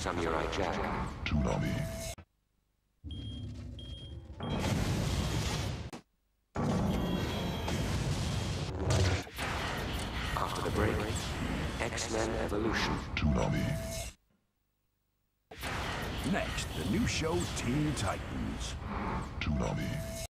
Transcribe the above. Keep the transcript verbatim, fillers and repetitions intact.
Samurai Jack. Toonami. After the break, X-Men Evolution. Toonami. Next, the new show Teen Titans. Toonami.